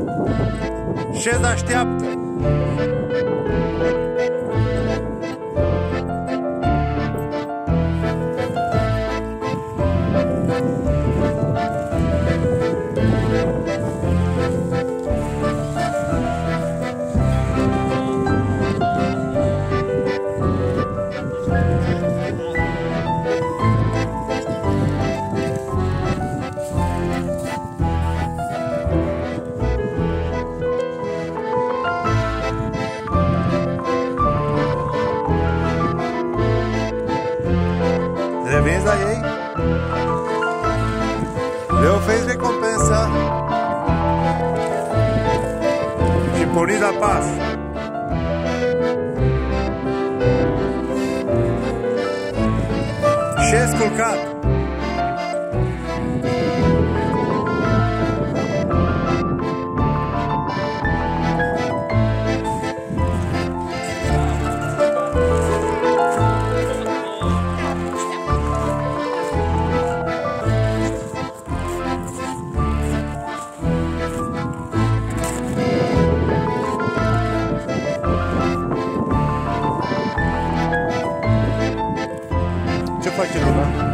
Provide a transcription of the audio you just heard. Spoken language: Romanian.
Șez așteaptă. Revinzi la ei, le oferi recompensa și porniți la pas. Șez culcat. Ce face lumea?